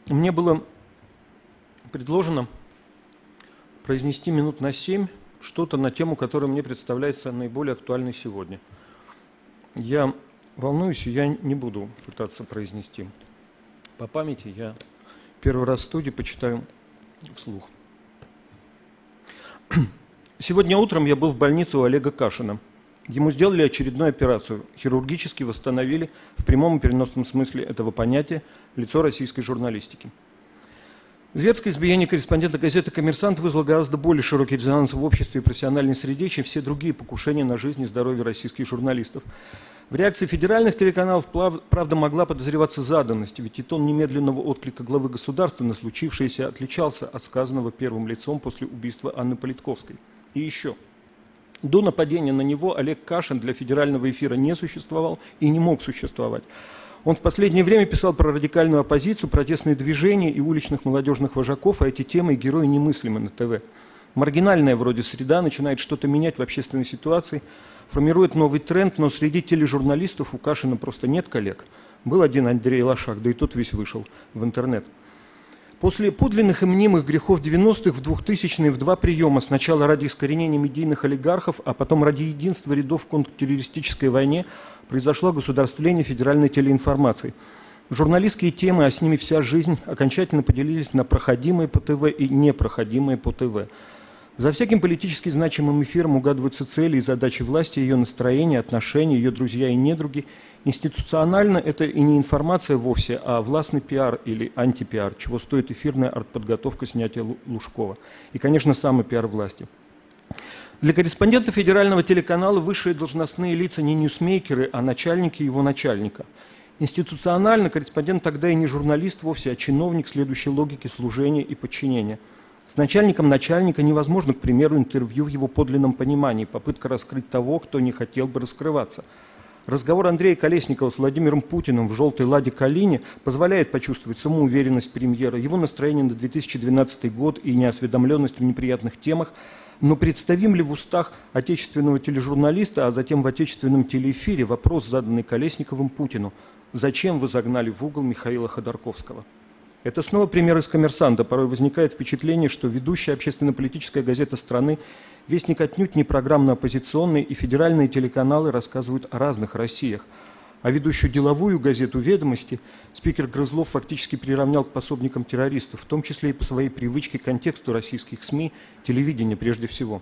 Мне было предложено произнести минут на 7 что-то на тему, которая мне представляется наиболее актуальной сегодня. Я волнуюсь, и я не буду пытаться произнести по памяти. Я первый раз в студии почитаю вслух. Сегодня утром я был в больнице у Олега Кашина. Ему сделали очередную операцию. Хирургически восстановили в прямом и переносном смысле этого понятия лицо российской журналистики. Зверское избиение корреспондента газеты «Коммерсант» вызвало гораздо более широкий резонанс в обществе и профессиональной среде, чем все другие покушения на жизнь и здоровье российских журналистов. В реакции федеральных телеканалов, правда, могла подозреваться заданность, ведь и тон немедленного отклика главы государства на случившееся отличался от сказанного первым лицом после убийства Анны Политковской. И еще. До нападения на него Олег Кашин для федерального эфира не существовал и не мог существовать. Он в последнее время писал про радикальную оппозицию, протестные движения и уличных молодежных вожаков, а эти темы и герои немыслимы на ТВ. Маргинальная вроде среда начинает что-то менять в общественной ситуации, формирует новый тренд, но среди тележурналистов у Кашина просто нет коллег. Был один Андрей Лошак, да и тот весь вышел в интернет. После подлинных и мнимых грехов 90-х в 2000-е в два приема, сначала ради искоренения медийных олигархов, а потом ради единства рядов в контртеррористической войне, произошло государствление федеральной телеинформации. Журналистские темы, а с ними вся жизнь, окончательно поделились на проходимые по ТВ и непроходимые по ТВ. За всяким политически значимым эфиром угадываются цели и задачи власти, ее настроение, отношения, ее друзья и недруги. Институционально это и не информация вовсе, а властный пиар или антипиар, чего стоит эфирная артподготовка снятия Лужкова. И, конечно, самый пиар власти. Для корреспондента федерального телеканала высшие должностные лица не ньюсмейкеры, а начальники его начальника. Институционально корреспондент тогда и не журналист вовсе, а чиновник, следующей логике служения и подчинения. С начальником начальника невозможно, к примеру, интервью в его подлинном понимании, попытка раскрыть того, кто не хотел бы раскрываться. Разговор Андрея Колесникова с Владимиром Путиным в «желтой ладе Калине» позволяет почувствовать самоуверенность премьера, его настроение на 2012 год и неосведомленность в неприятных темах. Но представим ли в устах отечественного тележурналиста, а затем в отечественном телеэфире вопрос, заданный Колесниковым Путину: «Зачем вы загнали в угол Михаила Ходорковского?» Это снова пример из «Коммерсанта». Порой возникает впечатление, что ведущая общественно-политическая газета страны «Вестник» отнюдь не программно-оппозиционный, и федеральные телеканалы рассказывают о разных Россиях. А ведущую деловую газету «Ведомости» спикер Грызлов фактически приравнял к пособникам террористов, в том числе и по своей привычке к контексту российских СМИ, телевидения прежде всего.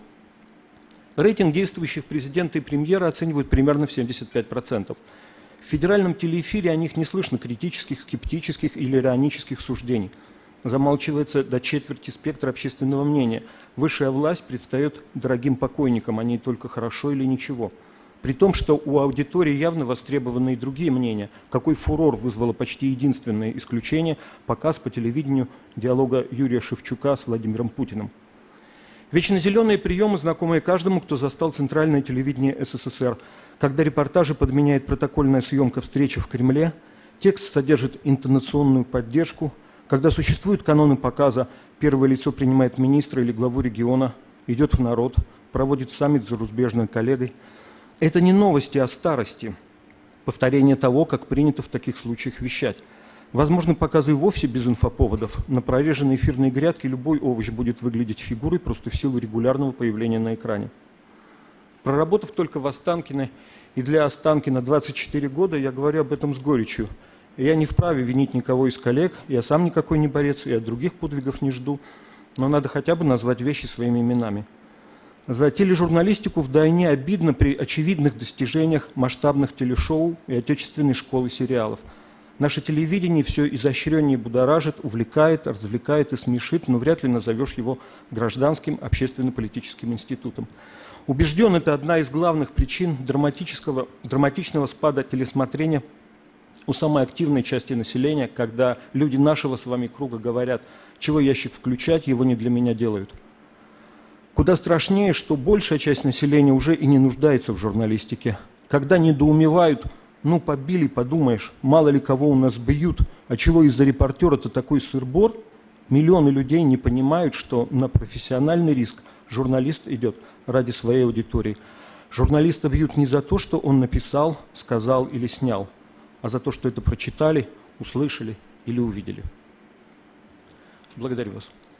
Рейтинг действующих президента и премьера оценивают примерно в 75%. В федеральном телеэфире о них не слышно критических, скептических или иронических суждений. Замалчивается до четверти спектра общественного мнения. Высшая власть предстает дорогим покойникам, а не только хорошо или ничего. При том, что у аудитории явно востребованы и другие мнения. Какой фурор вызвало почти единственное исключение – показ по телевидению диалога Юрия Шевчука с Владимиром Путиным. Вечно зеленые приемы, знакомые каждому, кто застал центральное телевидение СССР. Когда репортажи подменяет протокольная съемка встречи в Кремле, текст содержит интонационную поддержку. Когда существуют каноны показа, первое лицо принимает министра или главу региона, идет в народ, проводит саммит с зарубежной коллегой. Это не новости о старости, повторение того, как принято в таких случаях вещать. Возможно, показы и вовсе без инфоповодов. На прореженной эфирной грядке любой овощ будет выглядеть фигурой просто в силу регулярного появления на экране. Проработав только в Останкино и для Останкина 24 года, я говорю об этом с горечью. Я не вправе винить никого из коллег, я сам никакой не борец, и от других подвигов не жду, но надо хотя бы назвать вещи своими именами. За тележурналистику вдвойне обидно при очевидных достижениях масштабных телешоу и отечественной школы сериалов. Наше телевидение все изощреннее будоражит, увлекает, развлекает и смешит, но вряд ли назовешь его гражданским общественно-политическим институтом. Убежден, это одна из главных причин драматичного спада телесмотрения у самой активной части населения, когда люди нашего с вами круга говорят: «Чего ящик включать, его не для меня делают». Куда страшнее, что большая часть населения уже и не нуждается в журналистике. Когда недоумевают: «Ну, побили, подумаешь, мало ли кого у нас бьют, а чего из-за репортера-то такой сыр-бор?» Миллионы людей не понимают, что на профессиональный риск журналист идет ради своей аудитории. Журналиста бьют не за то, что он написал, сказал или снял, а за то, что это прочитали, услышали или увидели. Благодарю вас.